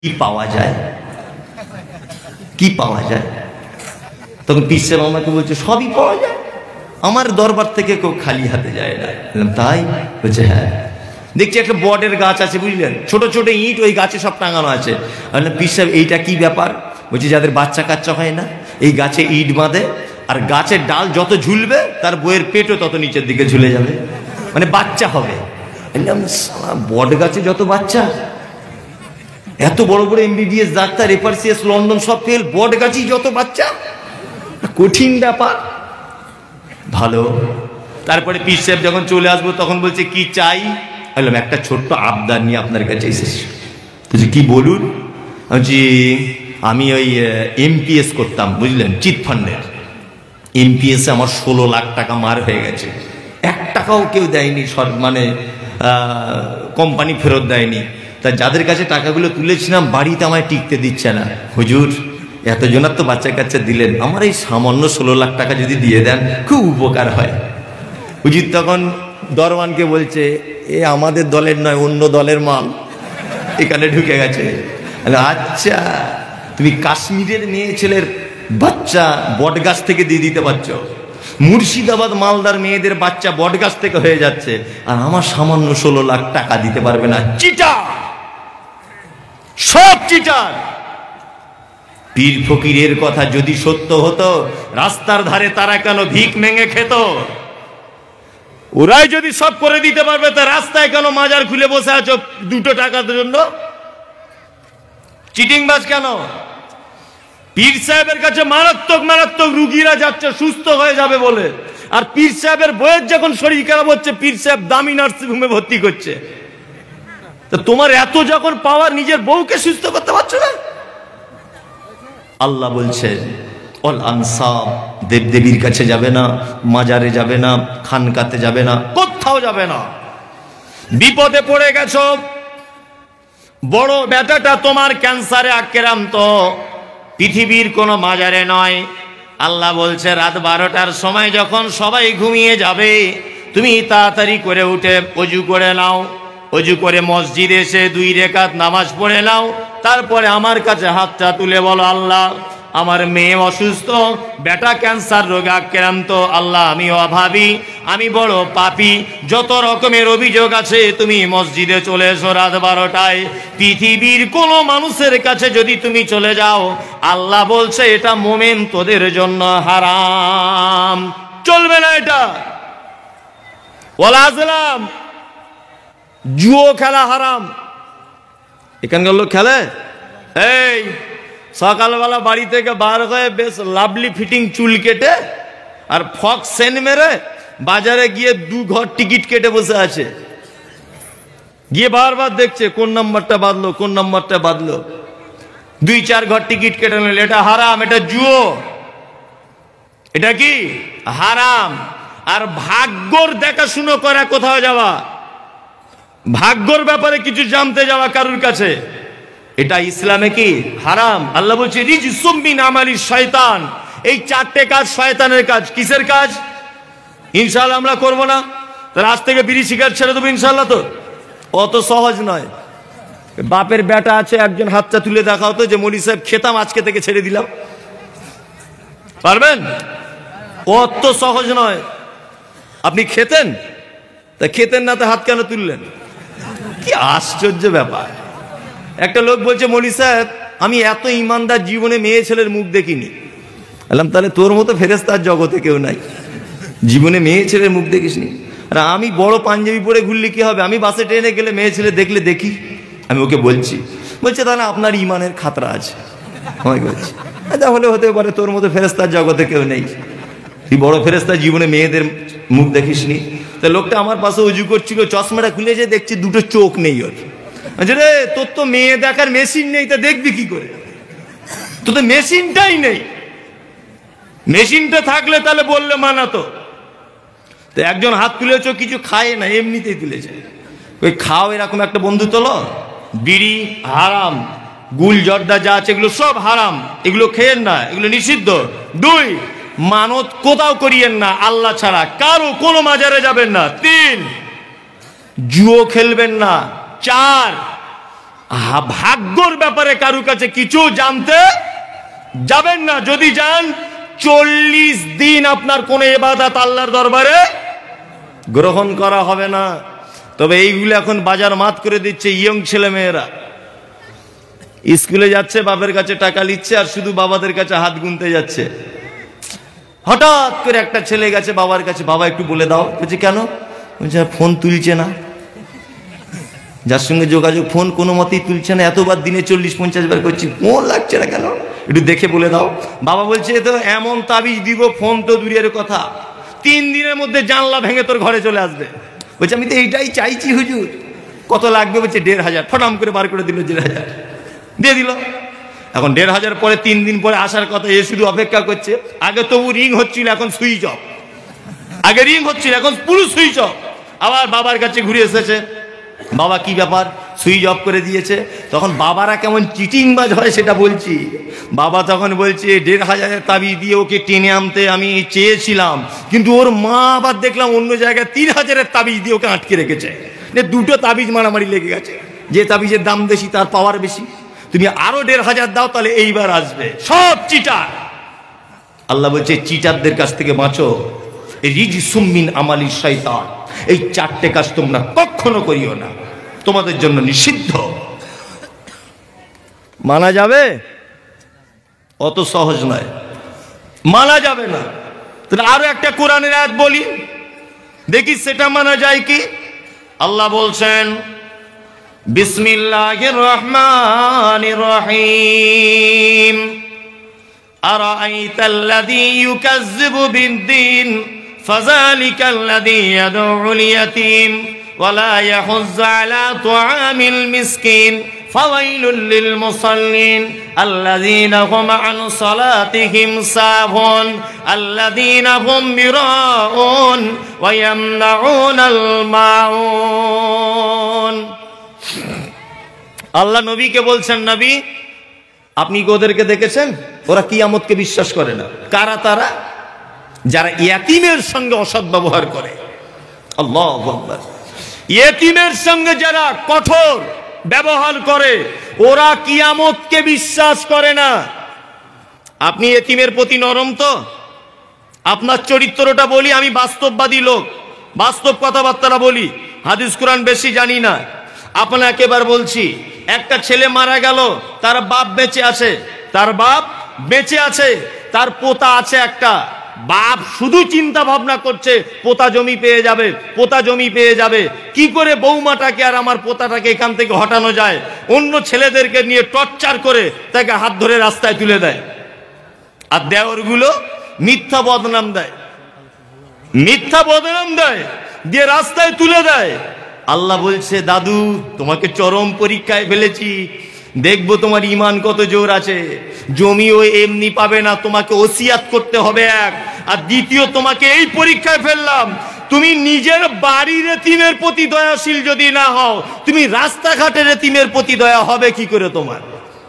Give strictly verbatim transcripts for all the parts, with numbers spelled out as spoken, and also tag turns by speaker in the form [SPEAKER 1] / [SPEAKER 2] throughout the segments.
[SPEAKER 1] কি পাওয়া যায়, কি পাওয়া যায়? তখন পীর সাহেব আমাকে বলছে সবই পাওয়া যায়, আমার দরবার থেকে কেউ খালি হাতে যায় না। তাই বলছে হ্যাঁ। দেখছি একটা বটের গাছ আছে, বুঝলেন, ছোট ছোট ইট ওই গাছে সব টাঙানো আছে। বললাম পীর সাহেব এইটা কি ব্যাপার? বলছি যাদের বাচ্চা কাচ্চা হয় না, এই গাছে ইট বাঁধে, আর গাছের ডাল যত ঝুলবে তার বইয়ের পেটও তত নিচের দিকে ঝুলে যাবে, মানে বাচ্চা হবে। বট গাছে যত বাচ্চা, এত বড় বড় এমবিবিএস ডাক্তার, এফআরসিএস, লন্ডন সব ফেল, বট গাছই যত বাচ্চা, কঠিন ব্যাপার। ভালো। তারপরে পীর সাহেব যখন চলে আসবো তখন বলছে কি চাই? বললাম একটা ছোট্ট আবদার নিয়ে আপনার কাছে এসেছি। বলছি কি বলুন? বলছি আমি ওই এমপিএস করতাম, বুঝলেন, চিট ফান্ডের। এমপিএসে আমার ষোলো লাখ টাকা মার হয়ে গেছে, এক টাকাও কেউ দেয়নি, সব মানে কোম্পানি ফেরত দেয়নি। তা যাদের কাছে টাকাগুলো তুলেছিলাম বাড়িতে আমায় টিকতে দিচ্ছে না। হুজুর এতজনের তো বাচ্চা কাচ্চা দিলেন, আমার এই সামান্য ষোলো লাখ টাকা যদি দিয়ে দেন খুব উপকার হয়। হুজুর তখন দরওয়ানকে বলছে এ আমাদের দলের নয়, অন্য দলের মাল এখানে ঢুকে গেছে। আচ্ছা, তুমি কাশ্মীরের মেয়ে ছেলের বাচ্চা বটগাছ থেকে দিয়ে দিতে পারছো, মুর্শিদাবাদ মালদার মেয়েদের বাচ্চা বটগাছ থেকে হয়ে যাচ্ছে, আর আমার সামান্য ষোলো লাখ টাকা দিতে পারবে না? চিটার, সব চিটার। পীর ফকিরের কথা যদি সত্য হতো, রাস্তার ধারে তারা কেন ভিক মেঙে খেত? ওরাই যদি সব করে দিতে পারবে, তা রাস্তায় কেন মাজার খুলে বসে আছো দুটো টাকার জন্য? চিটিংবাজ কেন? পীর সাহেবের কাছে মারাত্মক মারাত্মক রুগীরা যাচ্ছে সুস্থ হয়ে যাবে বলে, আর পীর সাহেবের বইয়ের যখন শরীর খারাপ হচ্ছে পীর সাহেব দামি নার্সিংহোমে ভর্তি করছে। তো তোমার এত যখন পাওয়ার, নিজের বউকে সুস্থ করতে পারছো না? আল্লাহ বলছে অল আনসাব, দেবদেবীর কাছে যাবে না, মাজারে যাবে না, খানকাতে যাবে না, কোথাও যাবে না। বিপদে পড়ে গেছো, বড় বেটাটা তোমার ক্যান্সারে আক্রান্ত, পৃথিবীর কোনো মাজারে নয়। আল্লাহ বলছে রাত বারোটার সময় যখন সবাই ঘুমিয়ে যাবে, তুমি তাড়াতাড়ি করে উঠে অজু করে নাও, অজু করে মসজিদে এসে দুই রেকাত নামাজ পড়ে নাও, তারপরে আমার কাছে হাতটা তুলে বলো আল্লাহ আমার মেয়ে অসুস্থ, বেটা ক্যান্সার রোগে আক্রান্ত, আল্লাহ আমি অভাবী, আমি বড় পাপী, যত রকমের অভিযোগ আছে তুমি মসজিদে চলে এসো রাত বারোটায়। পৃথিবীর কোনো মানুষের কাছে যদি তুমি চলে যাও, আল্লাহ বলছে এটা মোমেন তোদের জন্য হারাম, চলবে না এটা। ওয়ালাজলাম, জুয়ো খেলা হারাম। এখানকার লোক খেলে, এই সকালবেলা বাড়ি থেকে বার হয়ে বেশ লাভলি ফিটিং চুল কেটে আর ফক সেন মেরে বাজারে গিয়ে দু ঘর টিকিট কেটে বসে আছে, গিয়ে বারবার দেখছে কোন নাম্বারটা বাদলো কোন নাম্বারটা বাদলো, দুই চার ঘর টিকিট কেটে নিল। এটা হারাম, এটা জুয়ো, এটা কি হারাম। আর ভাগ্যর দেখাশুনো করা, কোথাও যাওয়া, ভাগ্যর ব্যাপারে কিছু জানতে যাওয়া কারুর কাছে, এটা ইসলামে কি হারাম। আল্লাহ বলছে রিজসুম মিন আমালি শয়তান, এই চারটে কাজ শয়তানের কাজ। কিসের কাজ? ইনশাআল্লাহ আমরা করব না, তাহলে আজ থেকে বিড়ি সিগারেট ছেড়ে দেবো ইনশাআল্লাহ? তো অত সহজ নয়। বাপের বেটা আছে একজন, হাতটা তুলে দেখাও তো যে মৌলী সাহেব খেতাম আজকে থেকে ছেড়ে দিলাম, পারবেন? অত সহজ নয়। আপনি খেতেন, তা খেতেন না তো হাত কেন তুললেন? কি আশ্চর্য ব্যাপার। একটা লোক বলছে মৌলী সাহেব আমি এত ইমানদার জীবনে মেয়ে ছেলের মুখ দেখিনি। বললাম তাহলে তোর মতো ফেরেশতার জগতে কেউ নাই, জীবনে মেয়ে ছেলের মুখ দেখিসনি। আর আমি বড় পাঞ্জাবি পরে ঘুরলে কি হবে? আমি বাসে ট্রেনে গেলে মেয়ে ছেলে দেখলে দেখি, আমি ওকে বলছি। বলছে তাহলে আপনার ইমানের খাতরা আছে। আমাকে বলছি তাহলে হতে পারে তোর মতো ফেরেশতার জগতে কেউ নেই, তুই বড় ফেরেশতার জীবনে মেয়েদের মুখ দেখিসনি। তা লোকটা আমার পাশে উজু করছিল, চশমাটা খুলে যে দেখছি দুটো চোখ নেই ওর। রে তোর তো মেয়ে দেখার মেশিন নেই, তা দেখবি কি করে? তোর তো মেশিনটাই নেই, মেশিনটা থাকলে তাহলে বললে মানাতো। তো একজন হাত তুলেছ, কিছু খায় না এমনিতেই তুলেছে, ওই খাও এরকম একটা বন্ধু তোলো। বিড়ি হারাম, গুল জর্দা যা আছে এগুলো সব হারাম, এগুলো খেয়েন না, এগুলো নিষিদ্ধ। দুই, মানত কোথাও করিয়েন না আল্লাহ ছাড়া, কারো কোনো মাজারে যাবেন না। তিন, জুয়ো খেলবেন না। চার, ভাগ্যর ব্যাপারে কারু কাছে কিছু জানতে যাবেন না। যদি যান চল্লিশ দিন আপনার কোন ইবাদত আল্লাহর দরবারে গ্রহণ করা হবে না। তবে এইগুলো এখন বাজার মাত করে দিচ্ছে ইয়ং ছেলে মেয়েরা, স্কুলে যাচ্ছে, বাবার কাছে টাকা নিচ্ছে আর শুধু বাবাদের কাছে হাত গুনতে যাচ্ছে। হঠাৎ করে একটা ছেলে গেছে বাবার কাছে, বাবা একটু বলে দাও। বলছে কেন? বলছে ফোন তুলছে না, যার সঙ্গে যোগাযোগ ফোন কোনো মতেই তুলছে না, এতবার দিনে চল্লিশ পঞ্চাশ বার করছি, ফোন লাগছে না কেন, একটু দেখে বলে দাও। বাবা বলছে তো এমন তাবিজ দিব, ফোন তো দূরের কথা, তিন দিনের মধ্যে জানলা ভেঙে তোর ঘরে চলে আসবে। বলছে আমি তো এইটাই চাইছি হুজুর। কত লাগবে? বলছে দেড় হাজার। ফটাম করে বার করে দিল, দেড় হাজার দিয়ে দিল। এখন দেড় হাজার পরে তিন দিন পরে আসার কথা, এ শুধু অপেক্ষা করছে। আগে তবু রিং হচ্ছিল, এখন সুইচ অফ। আগে রিং হচ্ছিল, এখন পুরো সুইচ অফ। আবার বাবার কাছে ঘুরে এসেছে, বাবা কি ব্যাপার, সুইচ অফ করে দিয়েছে। তখন বাবারা কেমন চিটিংবাজ হয় সেটা বলছি। বাবা তখন বলছে দেড় হাজারের তাবিজ দিয়ে ওকে টেনে আনতে আমি চেয়েছিলাম, কিন্তু ওর মা আবার দেখলাম অন্য জায়গায় তিন হাজারের তাবিজ দিয়ে ওকে আটকে রেখেছে। দুটো তাবিজ মারামারি লেগে গেছে, যে তাবিজের দাম বেশি তার পাওয়ার বেশি। তুমি আরো দেড় হাজার দাও, তাহলে এইবার আসবে। সব চিটার। আল্লাহ বলছে চিটারদের কাছ থেকে বাঁচো। রিজসুম মিন আমালি শয়তান, এই চারটে কাজ তোমরা কখনো করিও না, তোমাদের জন্য নিষিদ্ধ। মানা যাবে? অত সহজ নয়, মানা যাবে না। তাহলে আরো একটা কোরআনের আয়াত বলি, দেখি সেটা মানা যায় কি। আল্লাহ বলছেন বিসমিল্লাহির রহমানির রহিম, আরাআইতাল্লাযী ইউকাজ্জিবু বিদ্দীন ফাযালিকাল্লাযী ইয়াদউল ইয়াতীম ওয়া লা ইয়াহুজ্জু আলা তুআমিল মিসকিন ফাওয়াইলুল লিল মুসাল্লিন আল্লাযীনা হুম আন সালাতিহিম সাহুন আল্লাযীনা হুম বিরাউন ওয়া ইয়ামনাউনাল মাউন। আল্লাহ নবীকে বলছেন, নবী আপনি কি ওদেরকে দেখেছেন? ওরা কিয়ামতকে বিশ্বাস করে না। কারা তারা? যারা ইয়াতীমের সঙ্গে অসৎ ব্যবহার করে। আল্লাহু আকবার। ইয়াতীমের সঙ্গে যারা কঠোর ব্যবহার করে, ওরা কিয়ামতকে বিশ্বাস করে না। আপনি ইয়াতীমের প্রতি নরম তো? আপনার চরিত্রটা বলি, আমি বাস্তববাদী লোক, বাস্তব কথাবার্তা বলি, হাদিস কোরআন বেশি জানি না। আপনাকে এবার বলছি, একটা ছেলে মারা গেল, তার বাপ বেঁচে আছে, তার বাপ বেঁচে আছে, তার পোতা আছে একটা। বাপ শুধু চিন্তা ভাবনা করছে পোতা জমি পেয়ে যাবে, পোতা জমি পেয়ে যাবে, কি করে বৌমাটাকে আর আমার পোতাটাকে এখান থেকে হটানো যায়। অন্য ছেলেদেরকে নিয়ে টর্চার করে তাকে হাত ধরে রাস্তায় তুলে দেয়। আর দেওরগুলো মিথ্যা বদনাম দেয়, মিথ্যা বদনাম দেয়, দিয়ে রাস্তায় তুলে দেয়। আল্লাহ বলছে দাদু তোমাকে চরম পরীক্ষায় ফেলেছি, দেখবো তোমার ঈমান কত জোর আছে। জমিও এমনি পাবে না, তোমাকে ওসিয়াত করতে হবে এক। আর দ্বিতীয়, তোমাকে এই পরীক্ষায় ফেললাম, তুমি নিজের বাড়ির এতিমের প্রতি দয়াশীল যদি না হও, তুমি রাস্তাঘাটের এতিমের প্রতি দয়া হবে কি করে তোমার?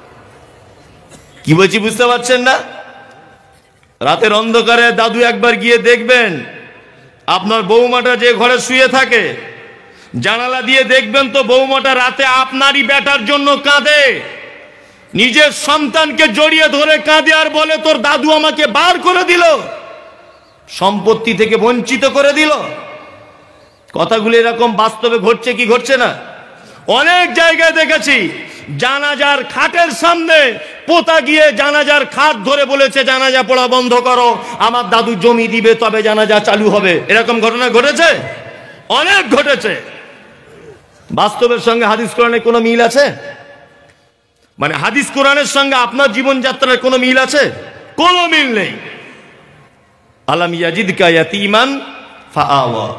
[SPEAKER 1] কি বলছি বুঝতে পারছেন না? রাতের অন্ধকারে দাদু একবার গিয়ে দেখবেন আপনার বৌমাটা যে ঘরে শুয়ে থাকে, জানালা দিয়ে দেখবেন তো বৌমাটা রাতে আপনারই বেটার জন্য কাঁদে, নিজের সন্তানকে জড়িয়ে ধরে কাঁদে আর বলে তোর দাদু আমাকে বার করে দিল, সম্পত্তি থেকে বঞ্চিত করে দিল। কথাগুলো এরকম বাস্তবে ঘটছে কি ঘটছে না? অনেক জায়গায় দেখেছি জানাজার খাটের সামনে পোতা গিয়ে জানাজার খাট ধরে বলেছে জানাজা পড়া বন্ধ করো, আমার দাদু জমি দিবে তবে জানাজা চালু হবে। এরকম ঘটনা ঘটেছে, অনেক ঘটেছে। বাস্তবের সঙ্গে হাদিস কোরআনের কোনো মিল আছে? মানে হাদিস কোরআনের সঙ্গে আপনার জীবনযাত্রার কোনো মিল আছে? কোনো মিল নেই। আলাম ইয়াজিদকা ইয়াতীমান ফাআওয়া।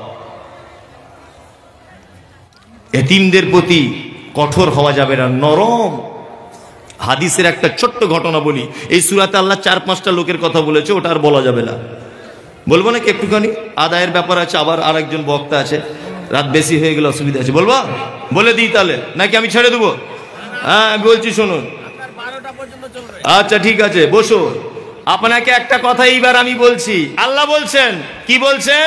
[SPEAKER 1] এতিমদের প্রতি কঠোর হওয়া যাবে না, নরম। হাদিসের একটা ছোট্ট ঘটনা বলি। এই সূরাতে আল্লাহ চার পাঁচটা লোকের কথা বলেছে, ওটা আর বলা যাবে না। বলবো নাকি একটুখানি? আদায়ের ব্যাপার আছে, আবার আরেকজন বক্তা আছে, রাত বেশি হয়ে গেলে অসুবিধা আছে। বলবো? বলে দিই তাহলে, নাকি আমি ছেড়ে দেবো? হ্যাঁ বলছি শুনুন। আচ্ছা ঠিক আছে, বসো। আপনাকে একটা কথা এইবার আমি বলছি। আল্লাহ বলছেন, কি বলছেন?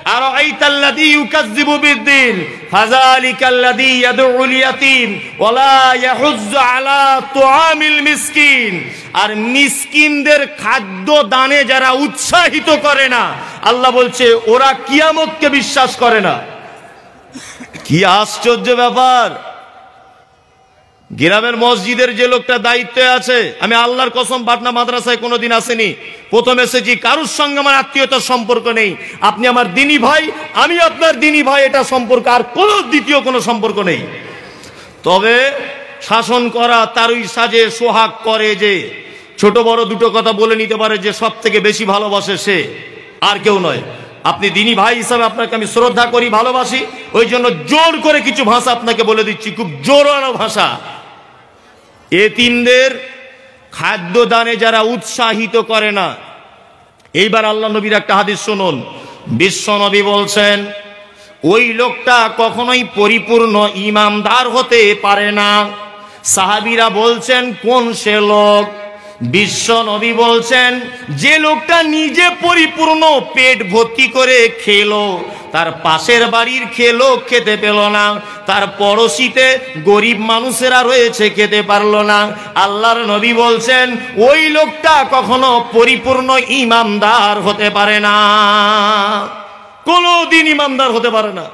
[SPEAKER 1] আরাআইতাল্লাযী ইউকাযযিবু বিদ্দীন ফাযালিকাল্লাযী ইয়াদউল ইয়াতীম ওয়া লা ইয়াহুজ্জু আলা তুআমিল মিসকিন। আর মিসকিনদের খাদ্য দানে যারা উৎসাহিত করে না, আল্লাহ বলছে ওরা কিয়ামতকে বিশ্বাস করে না। কি আশ্চর্য ব্যাপার! গ্রামের মসজিদের যে লোকটা দায়িত্বে আছে, আমি আল্লাহর কসম পাটনা মাদ্রাসায় কোনোদিন আসেনি, প্রথম এসেছি, কারুর সঙ্গে আমার আত্মীয়তার সম্পর্ক নেই। আপনি আমার দিনী ভাই, আমি আপনার দিনী ভাই, এটা সম্পর্ক, আর কোনো দ্বিতীয় কোনো সম্পর্ক নেই। তবে শাসন করা তারই সাজে সোহাগ করে, যে ছোট বড় দুটো কথা বলে নিতে পারে, যে সব থেকে বেশি ভালোবাসে সে, আর কেউ নয়। আপনি দিনী ভাই হিসাবে আপনাকে আমি শ্রদ্ধা করি, ভালোবাসি, ওই জন্য জোর করে কিছু ভাষা আপনাকে বলে দিচ্ছি, খুব জোরালো ভাষা। এতিমদের খাদ্য দানে যারা উৎসাহিত করে না, এইবার আল্লাহ নবীর একটা হাদিস শুনুন। বিশ্ব নবী বলছেন ওই লোকটা কখনোই পরিপূর্ণ ইমানদার হতে পারে না। সাহাবীরা বলছেন কোন সে লোক? বিশ্ব নবী বলছেন যে লোকটা নিজে পরিপূর্ণ পেট ভর্তি করে খেলো, তার পাশের বাড়ির খেলো খেতে পেল না, তার পড়োশিতে গরিব মানুষেরা রয়েছে খেতে পারলো না। আল্লাহর নবী বলছেন ওই লোকটা কখনো পরিপূর্ণ ইমানদার হতে পারে না, কোনোদিন ইমানদার হতে পারে না।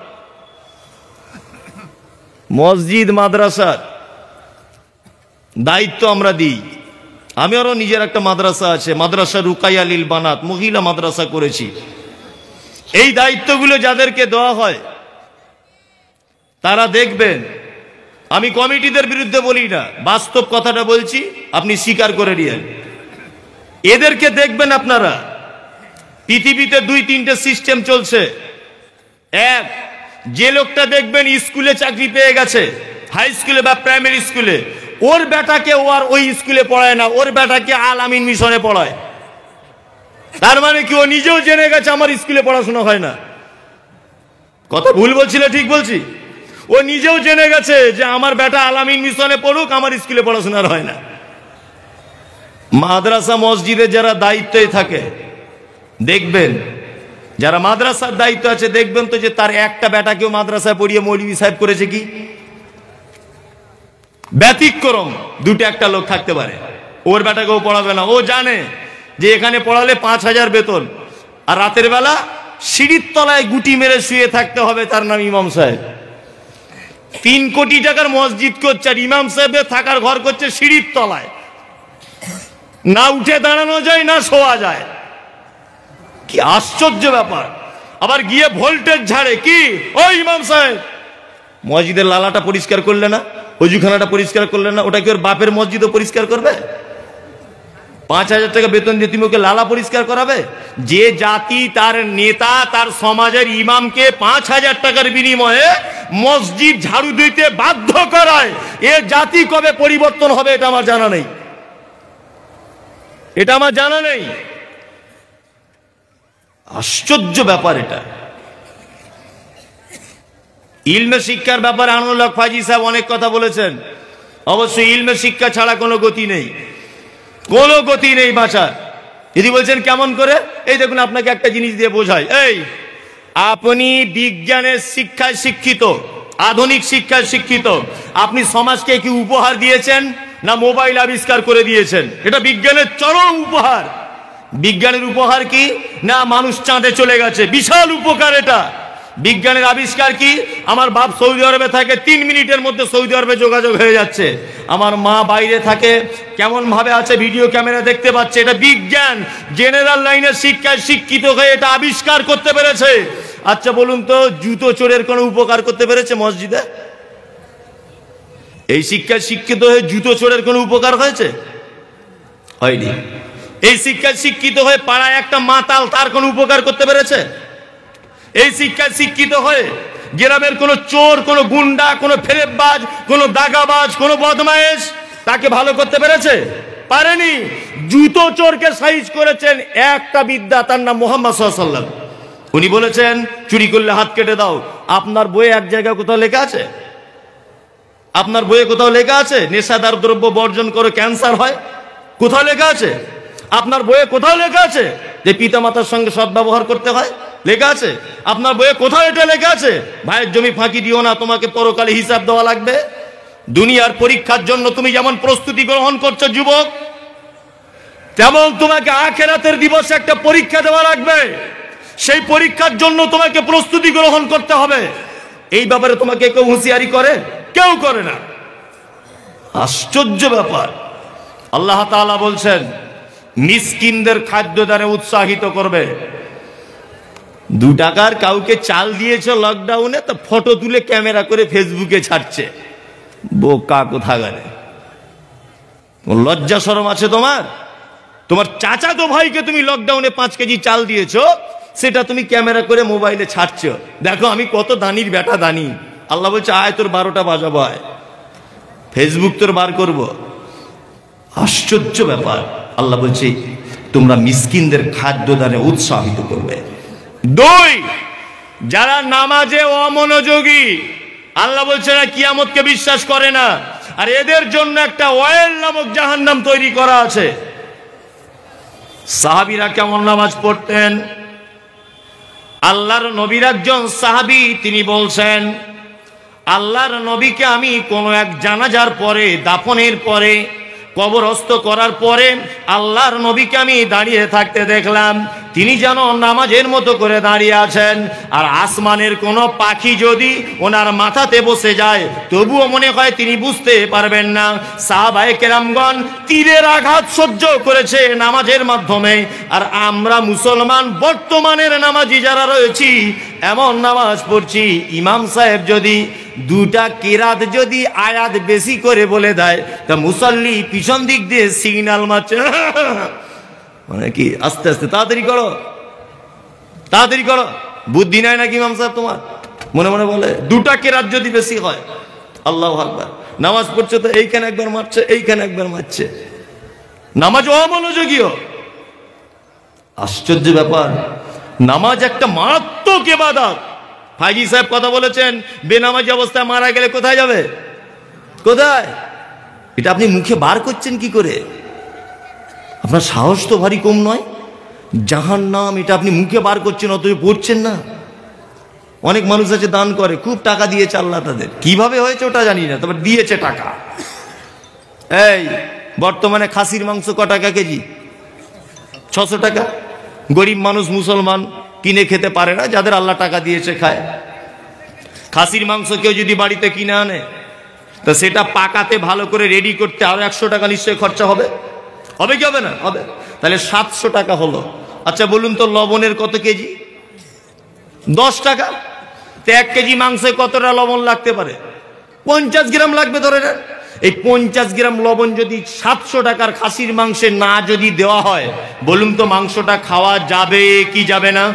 [SPEAKER 1] মসজিদ মাদ্রাসার দায়িত্ব আমরা দিই। আমি আরো নিজের একটা মাদ্রাসা আছে, মাদ্রাসা রুকাইয়া লিল বানাত, মহিলা মাদ্রাসা করেছি। এই দায়িত্বগুলো যাদেরকে দেওয়া হয় তারা দেখবেন, আমি কমিটিদের বিরুদ্ধে বলি না, বাস্তব কথাটা বলছি, আপনি স্বীকার করে নিয়েন। এদেরকে দেখবেন আপনারা, পৃথিবীতে দুই তিনটে সিস্টেম চলছে। এক, যে লোকটা দেখবেন স্কুলে চাকরি পেয়ে গেছে, হাই স্কুলে বা প্রাইমারি স্কুলে, ওর বেটাকে ও আর ওই স্কুলে পড়ায় না, ওর বেটাকে আল আমিন মিশনে পড়ায়। তার মানে কি ও নিজেও জেনে গেছে আমার স্কুলে পড়াশোনা হয় না। কথা ভুল বলছিল, ঠিক বলছি? ও নিজেও জেনে গেছে যে আমার বেটা আল আমিন মিশনে পড়ুক, আমার স্কুলে পড়াশোনা হয় না। মাদ্রাসা মসজিদে যারা দায়িত্বে থাকে দেখবেন, যারা মাদ্রাসার দায়িত্ব আছে দেখবেন তো, যে তার একটা বেটাকেও মাদ্রাসায় পড়িয়ে মৌলভী সাহেব করেছে কি? ব্যতিক্রম দুটো একটা লোক থাকতে পারে, ওর বেটাকেও পড়াবে না। ও জানে যে এখানে পড়ালে পাঁচ হাজার বেতন, আর রাতের বেলা সিঁড়ির তলায় গুটি মেরে শুয়ে থাকতে হবে, তার নাম ইমাম সাহেব। তিন কোটি টাকার মসজিদ করছে, আর ইমাম সাহেবের থাকার ঘর করছে সিঁড়ির তলায়, না উঠে দাঁড়ানো যায় না শোয়া যায়। কি আশ্চর্য ব্যাপার! আবার গিয়ে ভোল্টেজ ঝাড়ে কি, ও ইমাম সাহেব মসজিদের লালাটা পরিষ্কার করলে না, অজুখানাটা পরিষ্কার করলে না, ওটা কি ওর বাপের মসজিদও পরিষ্কার করবে? পাঁচ হাজার টাকা বেতন দিয়ে তুমি ওকে লালা পরিষ্কার করাবে? যে জাতি তার নেতা তার সমাজের ইমামকে পাঁচ হাজার টাকার বিনিময়ে মসজিদ ঝাড়ু দিতে বাধ্য করায়, এ জাতি কবে পরিবর্তন হবে এটা আমার জানা নেই, এটা আমার জানা নেই। আশ্চর্য ব্যাপার এটা। ইলমে শিক্ষার ব্যাপারে আনোয়ার ফাজি সাহেব অনেক কথা বলেছেন। অবশ্যই ইলমে শিক্ষা ছাড়া কোনো গতি নেই, কোনো গতি নেই বাঁচার। যদি বলছেন কেমন করে, এই দেখুন আপনাকে একটা জিনিস দিয়ে বোঝায়। এই আপনি বিজ্ঞানের শিক্ষায় শিক্ষিত, আধুনিক শিক্ষায় শিক্ষিত, আপনি সমাজকে কি উপহার দিয়েছেন না মোবাইল আবিষ্কার করে দিয়েছেন? এটা বিজ্ঞানের চরম উপহার। বিজ্ঞানের উপহার কি না মানুষ চাঁদে চলে গেছে, বিশাল উপকার এটা। বিজ্ঞানের আবিষ্কার কি, আমার বাপ সৌদি আরবে থাকে, তিন মিনিটের মধ্যে সৌদি আরবে যোগাযোগ হয়ে যাচ্ছে। আমার মা বাইরে থাকে, কেমন ভাবে আছে ভিডিও ক্যামেরা দেখতে পাচ্ছে। এটা বিজ্ঞান, জেনারেল লাইনের শিক্ষায় শিক্ষিত হয়ে এটা আবিষ্কার করতে পেরেছে। আচ্ছা বলুন তো, জুতো চোরের কোনো উপকার করতে পেরেছে মসজিদে? এই শিক্ষায় শিক্ষিত হয়ে জুতো চোরের কোনো উপকার হয়েছে? হয়নি। এই শিক্ষায় শিক্ষিত হয়ে পাড়ায় একটা মাতাল, তার কোনো উপকার করতে পেরেছে? এই শিক্ষায় শিক্ষিত হয়ে গ্রামের কোন চোর, কোন গুন্ডা, কোন ফেরেববাজ, কোন দাগাবাজ, কোন বদমায়েশ তাকে ভালো করতে পেরেছে? পারেনি। জুতো চোরকে সাইজ করেছেন একটা বিদ্যা, তার নাম মুহাম্মদ সাল্লাল্লাহু আলাইহি ওয়াসাল্লাম। উনি বলেছেন চুরি করলে হাত কেটে দাও। আপনার বইয়ে এক জায়গায় কোথাও লেখা আছে? আপনার বইয়ে কোথাও লেখা আছে নেশাদার দ্রব্য বর্জন করে ক্যান্সার হয়? কোথাও লেখা আছে? আপনার বইয়ে কোথাও লেখা আছে যে পিতামাতার সঙ্গে সদ্ব্যবহার করতে হয়? লেখা আছে? আপনার বইয়ে কোথায় এটা লেখা আছে? ভাইয়ের জমি ফাঁকি দিও না, তোমাকে পরকালে হিসাব দেওয়া লাগবে। দুনিয়ার পরীক্ষার জন্য তুমি যেমন প্রস্তুতি গ্রহণ করছো যুবক, তেমন তোমাকে আখিরাতের দিবসে একটা পরীক্ষা দেওয়া লাগবে। সেই পরীক্ষার জন্য তোমাকে প্রস্তুতি গ্রহণ করতে হবে। এই ব্যাপারে তোমাকে কেউ হুঁশিয়ারি করে? কেউ করে না। আশ্চর্য ব্যাপার। আল্লাহ তাআলা বলছেন মিসকিনদের খাদ্যদানে উৎসাহিত করবে। দু টাকার কাউকে চাল দিয়েছে লকডাউনে, তো ফটো তুলে ক্যামেরা করে ফেসবুকে ছাড়ছে। বোকা কোথাকারে, লজ্জা শরম আছে তোমার? তোমার চাচাতো ভাইকে তুমি লকডাউনে পাঁচ কেজি চাল দিয়েছো, সেটা তুমি ক্যামেরা করে মোবাইলে ছাড়ছো, দেখো আমি কত দানির বেটা দানি। আল্লাহ বলছে আয় তোর বারোটা বাজাবো, আয় ফেসবুক তোর বার করব। আশ্চর্য ব্যাপার। আল্লাহ বলছে তোমরা মিসকিনদের খাদ্যদানে উৎসাহিত করবে। দুই, যারা নামাজে অমনোযোগী, আল্লাহ বলছে না কিয়ামতকে বিশ্বাস করে না, আর এদের জন্য একটা ওয়াইল নামক জাহান্নাম তৈরি করা আছে। সাহাবীরা কেমন নামাজ পড়তেন? আল্লাহর নবীর একজন সাহাবী তিনি বলছেন, আল্লাহর নবীকে আমি কোনো এক জানাজার পরে, দাফনের পরে, কবরস্থ করার পরে আল্লাহর নবীকে আমি দাঁড়িয়ে থাকতে দেখলাম। তিনি যেন নামাজের মতো করে দাঁড়িয়ে আছেন, আর আসমানের কোনো পাখি যদি ওনার মাথাতে বসে যায় তবুও মনে হয় তিনি বুঝতে পারবেন না। সাহাবায়ে কেরামগণ তীরের আঘাত সহ্য করেছে নামাজের মাধ্যমে, আর আমরা মুসলমান বর্তমানের নামাজি যারা রয়েছি এমন নামাজ পড়ছি, ইমাম সাহেব যদি দুটা কিরাত যদি আয়াত বেশি করে বলে দেয় তা মুসল্লি পিছন দিক দিয়ে সিগন্যাল মারছে, মানে কি আস্তে আস্তে তাড়াতাড়ি করো তাড়াতাড়ি করো। বুদ্ধি নাই নাকি ইমাম সাহেব তোমার? মনে মনে বলে দুটা কিরাত যদি বেশি হয়, আল্লাহু আকবার। নামাজ পড়ছে তো এইখানে একবার মারছে, এইখানে একবার মারছে, নামাজ অমনোযোগীও। আশ্চর্য ব্যাপার। নামাজ একটা মারাত্মক ইবাদত। ফাইজি সাহেব কথা বলেছেন, বেনামাজি অবস্থায় মারা গেলে কোথায় যাবে? কোথায়? এটা আপনি মুখে বার করছেন কি করে? আপনার সাহস তো ভারী কম নয়। জাহান্নাম এটা আপনি মুখে বার করছেন, অথচ পড়ছেন না। অনেক মানুষ আছে দান করে, খুব টাকা দিয়েছে আল্লাহ তাদের, কিভাবে হয়েছে ওটা জানি না, তবে দিয়েছে টাকা। এই বর্তমানে খাসির মাংস ক টাকা কেজি? ছশো টাকা। গরিব মানুষ মুসলমান কিনে খেতে পারে না, যাদের আল্লাহ টাকা দিয়েছে খায়। খাসির মাংস কেউ যদি বাড়িতে কিনে আনে তা সেটা পাকাতে ভালো করে রেডি করতে আরো একশো টাকা নিশ্চয়ই খরচা হবে, হবে কি হবে না? হবে। তাহলে সাতশো টাকা হলো। আচ্ছা বলুন তো লবণের কত কেজি? দশ টাকা। তো এক কেজি মাংসে কতটা লবণ লাগতে পারে? পঞ্চাশ গ্রাম লাগবে ধরে নেন। এই পঞ্চাশ গ্রাম লবণ যদি সাতশো টাকার খাসির মাংসে না যদি দেওয়া হয়, বলুন তো মাংসটা খাওয়া যাবে কি যাবে না?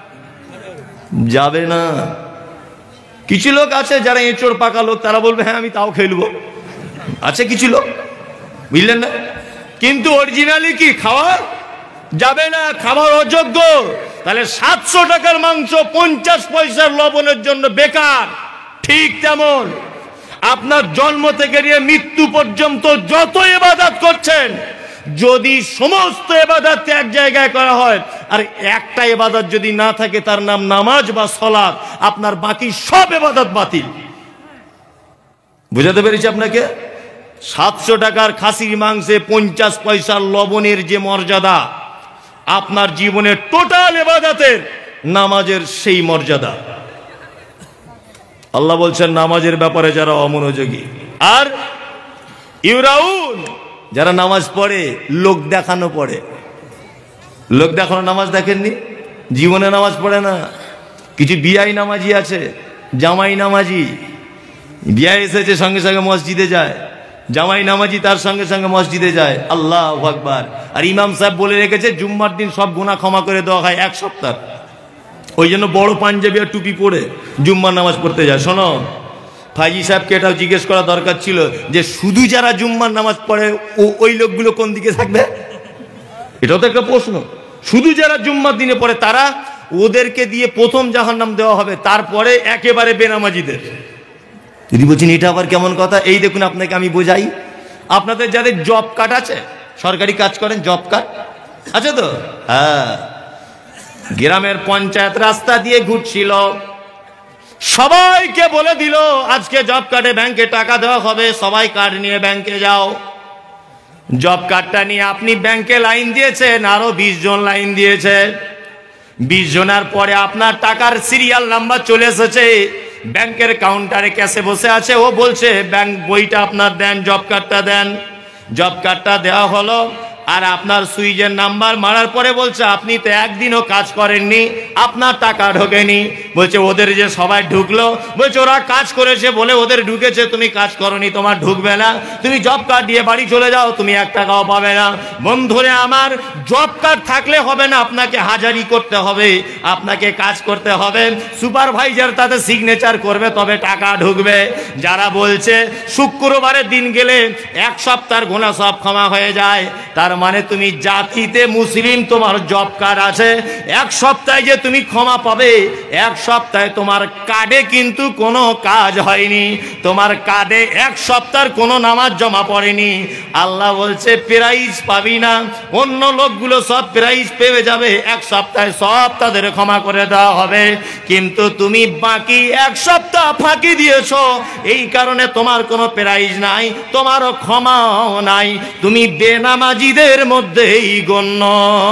[SPEAKER 1] যাবে না। কিছু লোক আছে যারা এঁচড় পাকা লোক, তারা বলবে হ্যাঁ আমি তাও খেলবো। আছে কিছু লোক, বুঝলেন না? কিন্তু অরিজিনালি কি খাওয়া যাবে না, খাবার অযোগ্য। তাহলে সাতশো টাকার মাংস পঞ্চাশ পয়সার লবণের জন্য বেকার। ঠিক তেমন আপনার জন্ম থেকে নিয়ে মৃত্যু পর্যন্ত যত ইবাদত করছেন, যদি সমস্ত ইবাদত এক জায়গায় করা হয় আর একটা ইবাদত যদি না থাকে তার নাম নামাজ বা সালাত, আপনার বাকি সব ইবাদত বাতিল। বুঝাতে পেরেছি আপনাকে? সাতশো টাকার খাসির মাংসে পঞ্চাশ পয়সার লবণের যে মর্যাদা, আপনার জীবনের টোটাল ইবাদতের নামাজের সেই মর্যাদা। আল্লাহ বলছেন নামাজের ব্যাপারে যারা অমনোযোগী, আর ইউরাউন যারা নামাজ পড়ে লোক দেখানো পড়ে। লোক দেখানো নামাজ দেখেননি? জীবনে নামাজ পড়ে না। কিছু বিয়াই নামাজি আছে, জামাই নামাজি। বিয়া এসেছে সঙ্গে সঙ্গে মসজিদে যায়, জামাই নামাজি তার সঙ্গে সঙ্গে মসজিদে যায়। আল্লাহু আকবার। আর ইমাম সাহেব বলে রেখেছে জুম্মার দিন সব গুনাহ ক্ষমা করে দেওয়া হয় এক সপ্তাহ। ওই জন্য বড় পাঞ্জাবি আর টুপি পরে জুম্মার নামাজ পড়তে যায়। শোনো, ফাইজি সাহেবকে এটাও জিজ্ঞেস করা দরকার ছিল যে শুধু যারা জুম্মার নামাজ পড়ে ওই লোকগুলো কোন দিকে থাকবে? এটাও তো একটা প্রশ্ন। শুধু যারা জুম্মার দিনে পড়ে তারা, ওদেরকে দিয়ে প্রথম জাহান্নাম দেওয়া হবে, তারপরে একেবারে বেনামাজিদের। যদি বলছেন এটা আবার কেমন কথা, এই দেখুন আপনাকে আমি বোঝাই। আপনাদের যাদের জব কার্ড আছে, সরকারি কাজ করেন, জব কার্ড আছে তো? হ্যাঁ, গ্রামের পঞ্চায়েত রাস্তা দিয়ে ঘুরছিল, সবাইকে বলে দিল আজকে জব কার্ডে ব্যাংকে টাকা দেওয়া হবে, সবাই কার্ড নিয়ে ব্যাংকে যাও। জব কার্ডটা নিয়ে আপনি ব্যাংকে লাইন দিয়েছেন, আরো বিশ জন লাইন দিয়েছে। বিশ জনের পরে আপনার টাকার সিরিয়াল নাম্বার চলে এসেছে, ব্যাংকের কাউন্টারে ক্যাশে বসে আছে, ও বলছে ব্যাংক বইটা আপনার দেন, জব কার্ডটা দেন। জব কার্ডটা দেওয়া হলো, আর আপনার সুইচের নাম্বার মারার পরে বলছে আপনি তো একদিনও কাজ করেননি, আপনার টাকা ঢোকেনি। বলছে ওদের যে সবাই ঢুকলো, বলছে ওরা কাজ করেছে বলে ওদের ঢুকেছে, তুমি কাজ করনি, তোমার ঢুকবে না, তুমি জব কার্ড দিয়ে বাড়ি চলে যাও, তুমি এক টাকাও পাবে না। বন্ধুরে আমার, জব কার্ড থাকলে হবে না, আপনাকে হাজারি করতে হবে, আপনাকে কাজ করতে হবে, সুপারভাইজার তাতে সিগনেচার করবে তবে টাকা ঢুকবে। যারা বলছে শুক্রবারের দিন গেলে এক সপ্তাহের গুনাহ সব ক্ষমা হয়ে যায়, তার মানে তুমি জাতিতে মুসলিম, তোমার জব কার্ড আছে, এক সপ্তাহে যে তুমি ক্ষমা পাবে, এক সপ্তাহে তোমার কার্ডে কিন্তু কোনো কাজ হয়নি, তোমার কার্ডে এক সপ্তাহের কোনো নামাজ জমা পড়েনি। আল্লাহ বলছে প্রাইজ পাবি না, অন্য লোকগুলো সব প্রাইজ পেয়ে যাবে, এক সপ্তাহে সব তাদের ক্ষমা করে দেওয়া হবে, কিন্তু তুমি বাকি এক সপ্তাহ ফাঁকি দিয়েছ, এই কারণে তোমার কোনো প্রাইজ নাই, তোমারও ক্ষমাও নাই, তুমি বেনামাজিদের মধ্যেই গণ্য,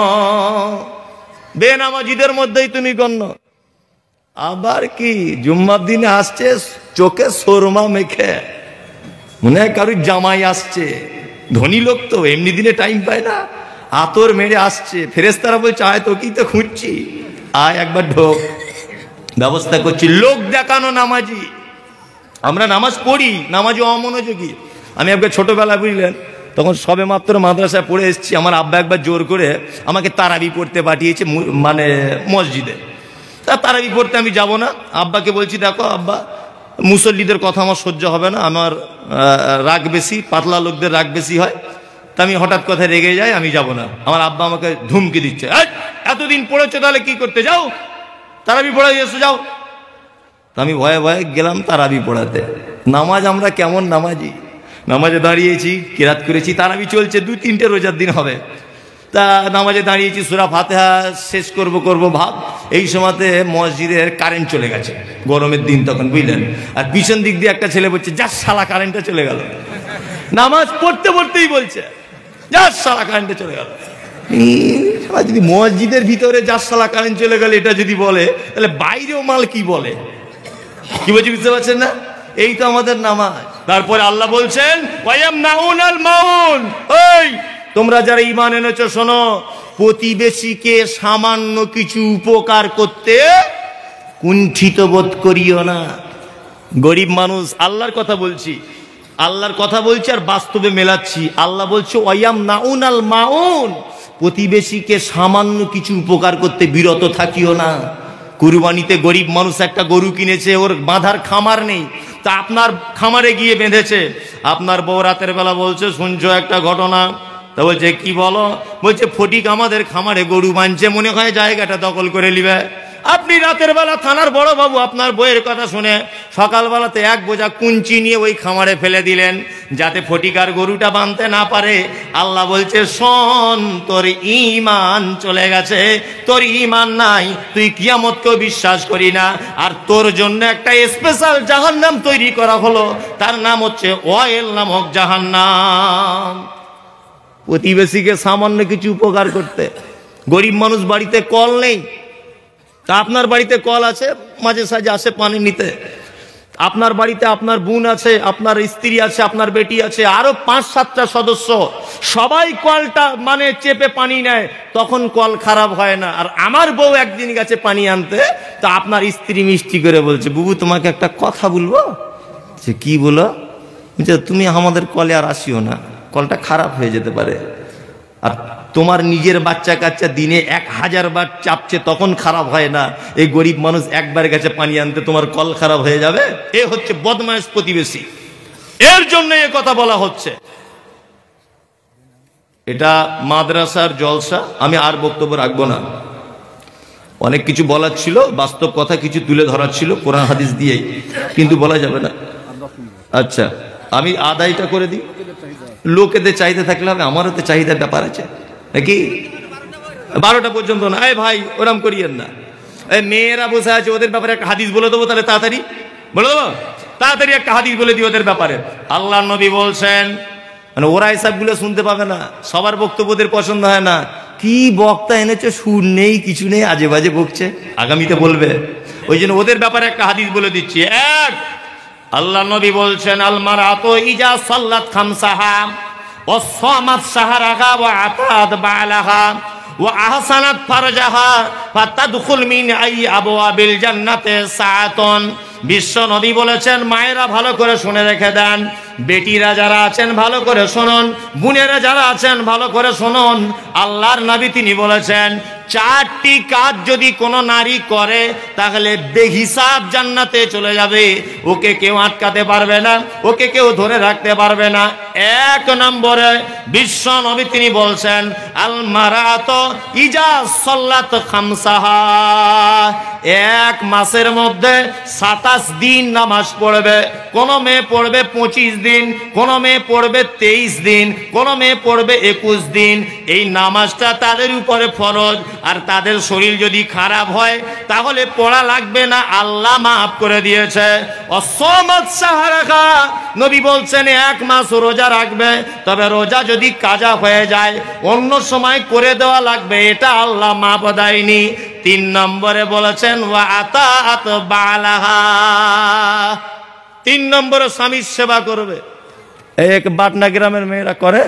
[SPEAKER 1] বেনামাজিদের মধ্যেই তুমি গণ্য। আবার কি জুম্মার দিনে আসছে চোখে সুরমা মেখে, মনে হয় কারুর জামাই আসছে, ধনী লোক তো এমনি দিনে টাইম পায় না, আতর মেরে আসছে, ফেরেশতারা বলছে আয় তোকেই তো খুঁজছি, আয় একবার ঢোক, ব্যবস্থা করছি। লোক দেখানো নামাজি, আমরা নামাজ পড়ি, নামাজি অমনোযোগী। আমি একবার ছোটবেলা বুঝলেন, তখন সবে মাত্র মাদ্রাসায় পড়ে এসেছি, আমার আব্বা একবার জোর করে আমাকে তারাবি পড়তে পাঠিয়েছে মানে মসজিদে। তা তারাবি পড়তে আমি যাব না, আব্বাকে বলছি দেখো আব্বা মুসল্লিদের কথা আমার সহ্য হবে না, আমার রাগ বেশি, পাতলা লোকদের রাগ বেশি হয়, তা আমি হঠাৎ কথায় রেগে যাই, আমি যাব না। আমার আব্বা আমাকে ধুমকি দিচ্ছে, এতদিন পড়েছো তাহলে কি করতে, যাও তারাবি পড়া এসে যাও। তা আমি ভয়ে ভয়ে গেলাম তারাবি পড়াতে। নামাজ আমরা কেমন নামাজি, নামাজে দাঁড়িয়েছি, কিরাত করেছি, তারাবি চলছে, দুই তিনটে রোজার দিন হবে, তা নামাজে দাঁড়িয়েছি, সূরা ফাতিহা শেষ করব করব ভাব, এই সময়তে মসজিদের কারেন্ট চলে গেছে, গরমের দিন তখন বুঝলেন, আর পিছন দিক দিয়ে একটা ছেলে বলছে যা শালা কারেন্টটা চলে গেল, নামাজ পড়তে পড়তেই বলছে যা শালা কারেন্টটা চলে গেল। যদি মসজিদের ভিতরে যা শালা কারেন্ট চলে গেল এটা যদি বলে, তাহলে বাইরেও মাল কি বলে, কি বলছি বুঝতে পারছেন না? এই তো আমাদের নামাজ। তারপরে আল্লাহ বলছেন ওয়ায়ামনাউনাল মাউন, ওই তোমরা যারা ঈমান এনেছো শোনো, প্রতিবেশীকে সামান্য কিছু উপকার করতে কুণ্ঠিত বোধ করিও না। গরিব মানুষ, আল্লাহর কথা বলছি, আল্লাহর কথা বলছি আর বাস্তবে মেলাচ্ছি। আল্লাহ বলছে ওয়ায়ামনাউনাল মাউন, প্রতিবেশীকে সামান্য কিছু উপকার করতে বিরত থাকিও না। কুরবানিতে গরিব মানুষ একটা গরু কিনেছে, ওর বাঁধার খামার নেই, তা আপনার খামারে গিয়ে বেঁধেছে। আপনার বউ রাতের বেলা বলছে শুনছো একটা ঘটনা, তা বলছে কি বলো, বলছে ফটিক আমাদের খামারে গরু বাঁধছে, মনে হয় জায়গাটা দখল করে নিবে। আপনি রাতের বেলা থানার বড় বাবু আপনার বইয়ের কথা শুনে সকালবেলাতে এক বোঝা কুঞ্চি নিয়ে ওই খামারে ফেলে দিলেন, যাতে ফটিকার গরুটা বাঁধতে না পারে। আল্লাহ বলছে শোন, তোর ঈমান চলে গেছে, তোর ঈমান নাই, তুই কিয়ামতকেও বিশ্বাস করি না, আর তোর জন্য একটা স্পেশাল জাহান্নাম তৈরি করা হলো, তার নাম হচ্ছে ওয়াইল নামক জাহান্নাম। প্রতিবেশীকে সামান্য কিছু উপকার করতে। গরিব মানুষ, বাড়িতে কল নেই, তা আপনার বাড়িতে কল আছে, মাঝে সাঝে আসে পানি নিতে। আপনার বাড়িতে আপনার বোন আছে, আপনার স্ত্রী আছে, আপনার বেটি আছে, আরো পাঁচ সাতটা সদস্য, সবাই কলটা মানে চেপে পানি নেয়, তখন কল খারাপ হয় না। আর আমার বউ একদিন গেছে পানি আনতে, তা আপনার স্ত্রী মিষ্টি করে বলছে বুবু তোমাকে একটা কথা বলবো। সে কি বলো? তুমি আমাদের কলে আর আসিও না, কলটা খারাপ হয়ে যেতে পারে। আর তোমার নিজের বাচ্চা কাচ্চা দিনে এক হাজার বার চাপছে, তখন খারাপ হয় না। এই গরিব মানুষ একবার গেছে পানি আনতে, তোমার কল খারাপ হয়ে যাবে? এ হচ্ছে বদমাইশ প্রতিবেশী, এর জন্য এ কথা বলা হচ্ছে। এটা মাদ্রাসার জলসা, আমি আর বক্তব্য রাখবো না। অনেক কিছু বলার ছিল, বাস্তব কথা কিছু তুলে ধরার ছিল কোরআন হাদিস দিয়েই, কিন্তু বলা যাবে না। আচ্ছা, আমি আদায়টা করে দিই। লোকেদের চাহিদা থাকলে হবে, আমারও তো চাহিদার ব্যাপার আছে নাকি? বারোটা পর্যন্ত না। এই ভাই ওরম করিয়েন না। এই মেয়েরা বসে আছে, ওদের ব্যাপারে একটা হাদিস বলে দেবো, তাহলে তাড়াতাড়ি বলে দেবো, তাড়াতাড়ি একটা হাদিস বলে দিই ওদের ব্যাপারে। আল্লাহ নবী বলছেন, মানে ওরা এসবগুলো শুনতে পাবে না, সবার বক্তব্য ওদের পছন্দ হয় না। কি বক্তা এনেছে, সুর নেই কিছু নেই, আজে বাজে বকছে, আগামীতে বলবে। ওই জন্য ওদের ব্যাপারে একটা হাদিস বলে দিচ্ছি। এক, আল্লাহ নবী বলছেন, আল মারাতু ইজা সাল্লাত খামসাহা ওয়া সামাত শাহরাহা ওয়া আতাত বালাহা ওয়া আহসানাত ফারজাহা ফাতাদখুল মিন আই আবওয়াবিল জান্নাতি সাআতুন। বিশ্ব নবী বলেছেন, মায়েরা ভালো করে শুনে রেখে দেন, বেটিরা যারা আছেন ভালো করে শুনুন, বোনেরা যারা আছেন ভালো করে শুনুন। আল্লাহর নবী তিনি বলেছেন, চারটি কাজ যদি কোনো নারী করে তাহলে বেহিসাব জান্নাতে চলে যাবে, ওকে কেউ আটকাতে পারবে না, ওকে কেউ ধরে রাখতে পারবে না। এক নম্বরে বিশ্ব নবী তিনি বলছেন, আল মারাতু ইজা সাল্লাত খামসাহা, এক মাসের মধ্যে সাতাশ দিন নামাজ পড়বে। কোন মেয়ে পড়বে পঁচিশ দিন, কোন মেয়ে পড়বে তেইশ দিন, কোন মেয়ে পড়বে একুশ দিন। এই নামাজটা তাদের উপরে ফরজ। আর তাদের শরীর যদি খারাপ হয় তাহলে পড়া লাগবে না, আল্লাহ মাফ করে দিয়েছে। অসমাত সাহারাখা, নবী বলছেন এক মাস রোজা রাখবে, তবে রোজা যদি কাজা হয়ে যায় অন্য সময় করে দেওয়া লাগবে, এটা আল্লাহ মাফ দেয়নি। তিন নম্বরে বলেছেন ওয়া আতাত বালাহা, তিন নম্বরে স্বামীর সেবা করবে। এক বাটনা গ্রামের মেয়েরা করে,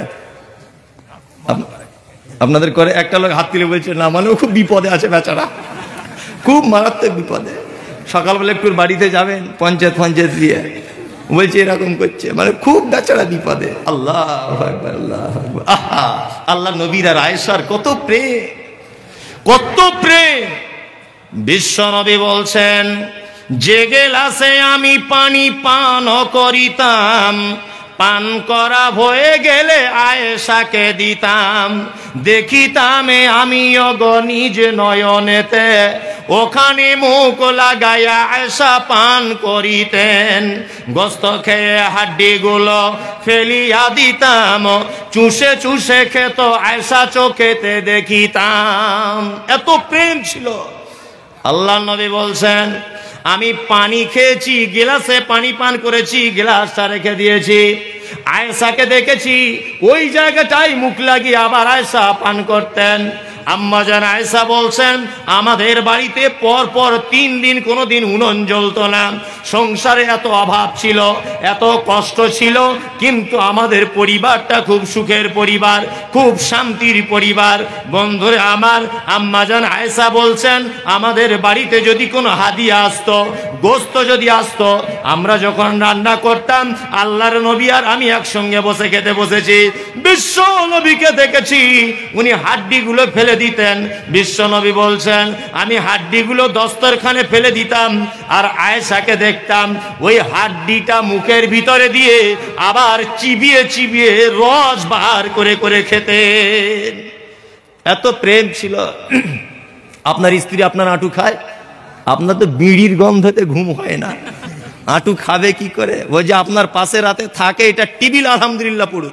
[SPEAKER 1] আপনাদের করে? একটা লোক হাত তুলে বলছে না, মানে খুব বিপদে আছে বেচারা, খুব মারাত্মক বিপদে। সকালবেলা একটু বাড়িতে যাবেন, পঞ্চায়েত পঞ্চায়েত দিয়ে বলছে এরকম করছে, মানে খুব বেচারা বিপদে। আল্লাহ আকবার, আল্লাহ আকবার। আহা, আল্লাহ নবীর আর আয়েশার কত প্রেম, কত প্রেম। বিশ্ব নবী বলছেন, যে গেলাসে আমি পানি পান করিতাম, পান করা হয়ে গেলে আয়েশাকে দিতাম, দেখিতাম আমি অগ নিজ নয়নেতে, ওখানে মুখ লাগাইয়া আয়েশা পান করিতেন। গোস্ত খেয়ে হাড্ডি গুলো ফেলিয়া দিতাম, চুষে চুষে খেত আয়েশা চোখেতে দেখিতাম। এত প্রেম ছিল। আল্লাহ নবী বলছেন, আমি পানি খেয়েছি, গিলাসে পানি পান করেছি, গিলাসটা রেখে দিয়েছি, আয়েশাকে দেখেছি ওই জায়গাটাই মুখ লাগিয়ে আবার আয়েশা পান করতেন। আম্মা জান আয়েশা বলছেন, আমাদের বাড়িতে পর পর তিন দিন কোনো দিন উনুন জ্বলতো না, সংসারে এত অভাব ছিল, এত কষ্ট ছিল, কিন্তু আমাদের পরিবারটা খুব সুখের পরিবার, খুব শান্তির পরিবার। বন্ধুরে আমার, আম্মা জান আয়েশা বলছেন, আমাদের বাড়িতে যদি কোনো হাদিয়া আসতো, গোস্ত যদি আসতো, আমরা যখন রান্না করতাম, আল্লাহর নবী আর আমি একসঙ্গে বসে খেতে বসেছি, বিশ্ব নবীকে দেখেছি উনি হাড্ডিগুলো ফেলে দিতেন। বিশ্ব নবী বলছেন, আমি হাড্ডিগুলো দস্তরখানে ফেলে দিতাম, আর আয়েশাকে দেখতাম ওই হাড্ডিটা মুখের ভিতরে দিয়ে আবার চিবিয়ে চিবিয়ে রস বার করে করে খেতেন। এত প্রেম ছিল। আপনার স্ত্রী আপনার আঁটু খায়, আপনার তো বিড়ির গন্ধতে ঘুম হয় না, আঁটু খাবে কি করে? ওই যে আপনার পাশে রাতে থাকে, এটা টিবিল আলহামদুলিল্লাহ পড়ুন।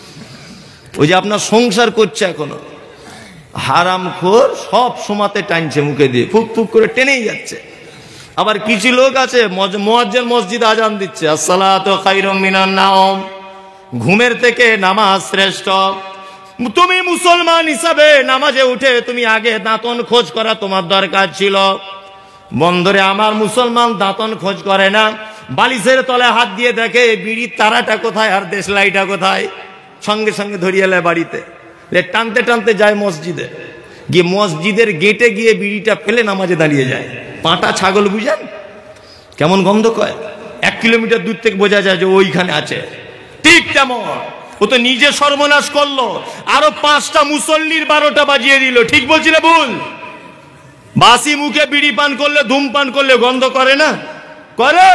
[SPEAKER 1] ওই যে আপনার সংসার করছে এখনো, হারামখোর সব সময়তে টানছে মুখে দিয়ে, ফুক ফুক করে টেনেই যাচ্ছে। আবার কিছু লোক আছে মুয়াজ্জিন মসজিদ আজান দিচ্ছে, আসসালাতু খায়রুম মিনান নাওম, ঘুমের থেকে নামাজ শ্রেষ্ঠ। তুমি মুসলমান হিসাবে নামাজে উঠে তুমি আগে দাঁতন খোঁজ করা তোমার দরকার ছিল। বন্ধুরে আমার, মুসলমান দাঁতন খোঁজ করে না, বালিশের তলে হাত দিয়ে দেখে বিড়ির তারাটা কোথায় আর দেশলাইটা কোথায়, সঙ্গে সঙ্গে ধরিয়ে নেয় বাড়িতে, টানতে টানতে যায় মসজিদে, গিয়ে মসজিদের গেটে গিয়ে বিড়িটা ফেলে নামাজে দাঁড়িয়ে যায়। পাঁটা ছাগল বুঝেন কেমন গন্ধ কয়, এক কিলোমিটার দূর থেকে বোঝা যায় যে ওইখানে আছে। ঠিক তেমন ও তো নিজে সর্বনাশ করলো, আরো পাঁচটা মুসল্লির বারোটা বাজিয়ে দিল। ঠিক বলছি না ভুল? বাসি মুখে বিড়ি পান করলে, ধূমপান করলে গন্ধ করে না? করে।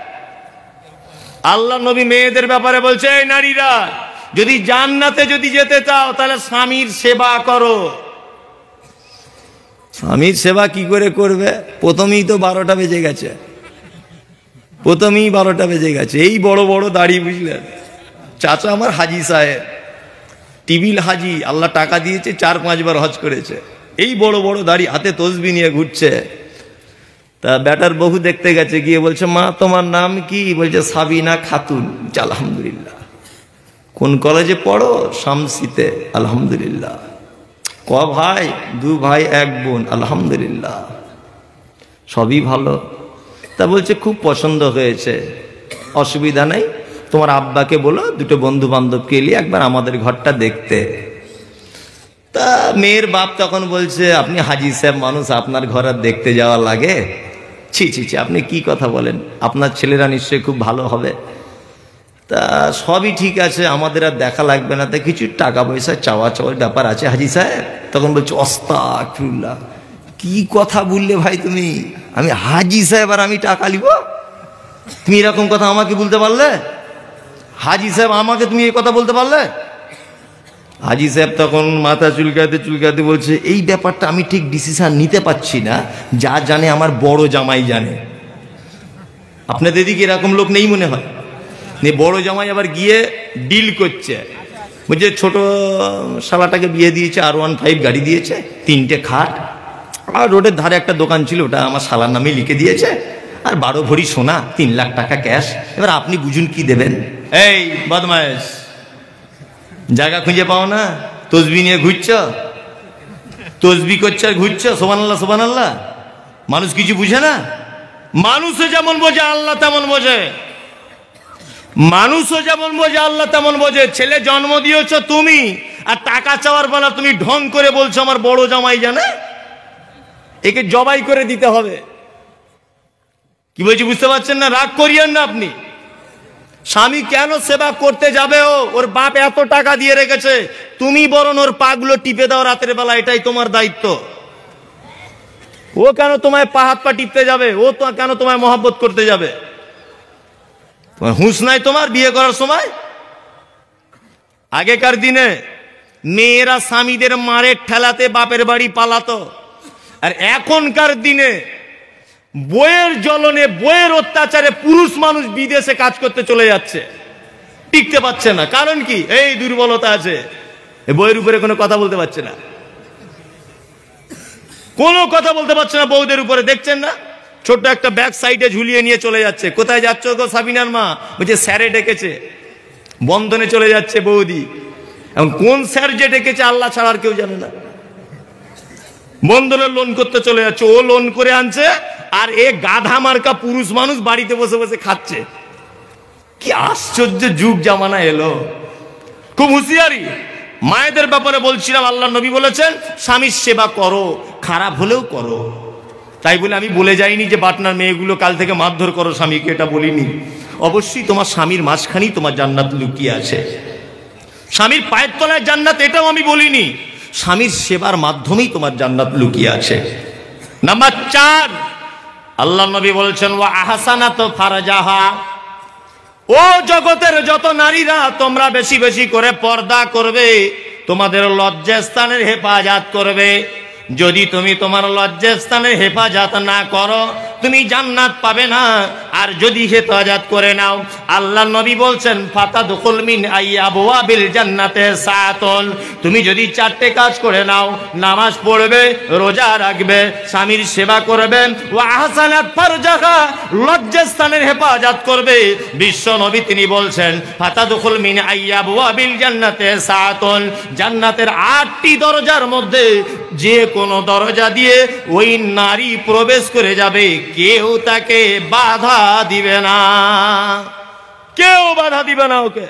[SPEAKER 1] আল্লাহ নবী মেয়েদের ব্যাপারে বলছে, এই নারীরা যদি জান্নাতে যদি যেতে চাও তাহলে স্বামীর সেবা করো। স্বামীর সেবা কি করে করবে? প্রথমেই তো বারোটা বেজে গেছে, প্রথমেই বারোটা বেজে গেছে। এই বড় বড় দাড়ি, বুঝলেন? চাচা আমার হাজি সাহেব, টিবিল হাজি, আল্লাহ টাকা দিয়েছে, চার পাঁচবার হজ করেছে। এই বড় বড় দাড়ি, হাতে তসবি নিয়ে ঘুরছে। তা বেটার বহু দেখতে গেছে, গিয়ে বলছে মা তোমার নাম কি? বলছে সাবিনা খাতুন। আলহামদুলিল্লাহ। কোন কলেজে পড়ো? শামসিতে। আলহামদুলিল্লাহ। ক ভাই? দু ভাই এক বোন। আলহামদুলিল্লাহ, সবই ভালো। তা বলছে খুব পছন্দ হয়েছে, অসুবিধা নেই, তোমার আব্বাকে বলো দুটো বন্ধু বান্ধবকে নিয়ে একবার আমাদের ঘরটা দেখতে। তা মেয়ের বাপ তখন বলছে আপনি হাজি সাহেব মানুষ, আপনার ঘর আর দেখতে যাওয়া লাগে? ছি ছি ছি, আপনি কি কথা বলেন, আপনার ছেলেরা নিশ্চয়ই খুব ভালো হবে। তা সবই ঠিক আছে, আমাদের আর দেখা লাগবে না, তা কিছু টাকা পয়সা চাওয়া চাওয়ার ব্যাপার আছে হাজি সাহেব। তখন বলছে আস্তাগফিরুল্লাহ, কি কথা বললে ভাই তুমি? আমি হাজি সাহেব আর আমি টাকা নিব? তুমি এরকম কথা আমাকে বলতে পারলে? হাজি সাহেব আমাকে তুমি এই কথা বলতে পারলে? হাজি সাহেব তখন মাথা চুলকাতে চুলকাতে বলছে এই ব্যাপারটা আমি ঠিক ডিসিশন নিতে পারছি না, যা জানে আমার বড় জামাই জানে। আপনাদের দিকে এরকম লোক নেই মনে হয়? বড় জামাই আবার গিয়ে ডিল করছে, বলছে ছোট শালাটাকে বিয়ে দিয়েছে, আর ওয়ান ফাইভ গাড়ি দিয়েছে, তিনটে খাট, আর রোডের ধারে একটা দোকান ছিল ওটা আমার শালার নামে লিখে দিয়েছে, আর বারো ভরি সোনা, তিন লাখ টাকা ক্যাশ। এবার আপনি বুঝুন কি দেবেন। এই বদমাইশ, জায়গা খুঁজে পাও না, তসবি নিয়ে ঘুরছ, তসবি করছে আর ঘুরছ, সুবহানাল্লাহ সুবহানাল্লাহ। মানুষ কিছু বুঝে না? মানুষও যেমন বোঝে আল্লাহ তেমন বোঝে, মানুষও যেমন বোঝে আল্লাহ তেমন বোঝে। ছেলে জন্ম দিয়েছ তুমি, আর টাকা চাওয়ার বেলা তুমি ঢং করে বলছো আমার বড় জামাই জানে। একে জবাই করে দিতে হবে। কি বলছি বুঝতে পারছেন না? রাগ করিয়েন না আপনি। স্বামী কেন সেবা করতে যাবে? ও ওর বাপ এত টাকা দিয়ে রেখেছে, তুমি বরং ওর পাগুলো টিপে দাও রাতের বেলা, এটাই তোমার দায়িত্ব। ও কেন তোমায় পা হাত পা টিপতে যাবে? ও তো কেন তোমায় মহব্বত করতে যাবে? তোমার হুঁশ নাই তোমার বিয়ে করার সময়? আগেকার দিনে মেয়েরা স্বামীদের মারের ঠেলাতে বাপের বাড়ি পালাতো, আর এখনকার দিনে বইয়ের জ্বলনে বইয়ের অত্যাচারে পুরুষ মানুষ বিদেশে কাজ করতে চলে যাচ্ছে, টিকতে পারছে না। কারণ কি? এই দুর্বলতা আছে, বইয়ের উপরে কোনো কথা বলতে পারছে না, কোনো কথা বলতে পারছে না বউদের উপরে। দেখছেন না, ছোট্ট একটা ব্যাগ সাইডে ঝুলিয়ে নিয়ে চলে যাচ্ছে। কোথায় যাচ্ছ গো সাবিনার মা? বলছে স্যারে ডেকেছে, বন্ধনে চলে যাচ্ছে বৌদি। এবং কোন স্যার যে ডেকেছে আল্লাহ ছাড়া আর কেউ জানে না। বন্ধনের লোন করতে চলে যাচ্ছে, ও লোন করে আনছে, আর এ গাধা মার্কা পুরুষ মানুষ বাড়িতে বসে বসে খাচ্ছে। কি আশ্চর্য যুগ জামানা এলো। খুব হুঁশিয়ারি। মায়েদের ব্যাপারে বলছিলাম, আল্লাহ নবী বলেছেন স্বামীর সেবা করো, খারাপ হলেও করো। তাই বলে আমি বলে যাইনি যে বাটনার মেয়েগুলো কাল থেকে মারধর করো স্বামীকে, এটা বলিনি। অবশ্যই তোমার স্বামীর মাঝখানেই তোমার জান্নাত লুকিয়ে আছে, স্বামীর পায়ের তলায় জান্নাত, এটাও আমি বলিনি। স্বামীর সেবার মাধ্যমেই তোমার জান্নাত লুকিয়ে আছে। নাম্বার চার, আল্লাহ নবী বলছেন ওয়া আহসানাতু ফারজাহা, ও জগতের যত নারীরা তোমরা বেশি বেশি করে পর্দা করবে, তোমাদের লজ্জাস্থানের হেফাজত করবে। যদি তুমি তোমার লজ্জাস্থানের হেফাজত না করো, তুমি জান্নাত পাবে না। আর যদি হেফাজত করে নাও, আল্লাহ নবী বলছেন ফাতাদখুল মিন আইয়াবওয়াবিল জান্নাতে সাআতুন, তুমি যদি চারটে কাজ করে নাও, নামাজ পড়বে, রোজা রাখবে, স্বামীর সেবা করবে, ওয়া আহসানাত ফারজাহা, লজ্জাস্থানের হেফাজত করবে, বিশ্ব নবী তিনি বলছেন ফাতাদখুল মিন আইয়াবওয়াবিল জান্নাতে সাআতুন, জান্নাতের আটটি দরজার মধ্যে যে কোন দরজা দিয়ে ওই নারী প্রবেশ করে যাবে, কেউ তাকে বাধা দিবে না, কেউ বাধা দিবে না ওকে।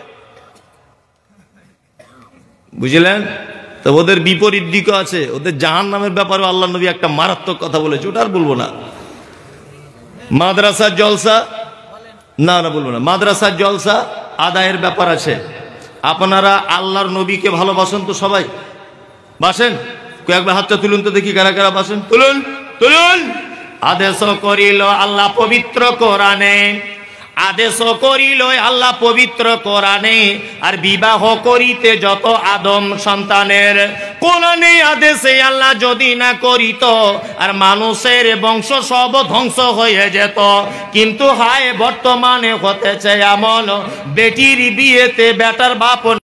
[SPEAKER 1] বুঝলেন তো? ওদের বিপরীত দিকও আছে, ওদের জাহান্নামের ব্যাপারে আল্লাহ নবী একটা মারাত্মক কথা বলেছে, ওটা আর বলবো না। মাদ্রাসার জলসা, না না বলবো না, মাদ্রাসার জলসা আদায়ের ব্যাপার আছে। আপনারা আল্লাহর নবীকে ভালোবাসেন তো? সবাই বাসেন? কয়েকবার হাতটা তুলুন তো দেখি, কারা কারা বাসেন, তুলুন তুলুন। আদেশ করিল আল্লাহ পবিত্র কোরআনে, আদেশ করিল আল্লাহ পবিত্র কোরআনে, আর বিবাহ করিতে যত আদম সন্তানের, কোরআনে আদেশে আল্লাহ যদি না করিত, আর মানুষের বংশ সব ধ্বংস হয়ে যেত। কিন্তু হায় বর্তমানে হতেছে এমন, বেটির বিয়েতে বেটার বাপ